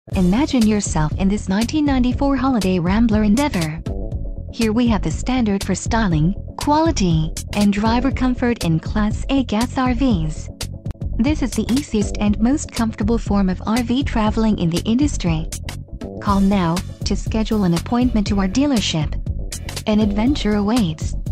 Imagine yourself in this 1994 holiday Rambler Endeavor. Here we have the standard for styling, quality, and driver comfort in Class A gas RVs. This is the easiest and most comfortable form of RV traveling in the industry. Call now to schedule an appointment to our dealership. An adventure awaits.